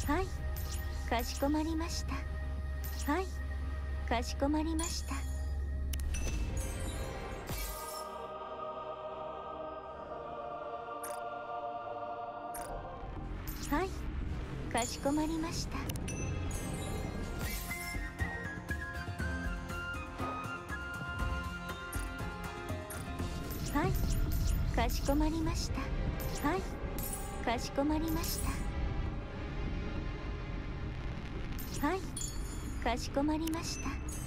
はい、かしこまりました。はい、かしこまりました。はい、かしこまりました。はい、かしこまりました。はい、かしこまりました。はい、かしこまりました。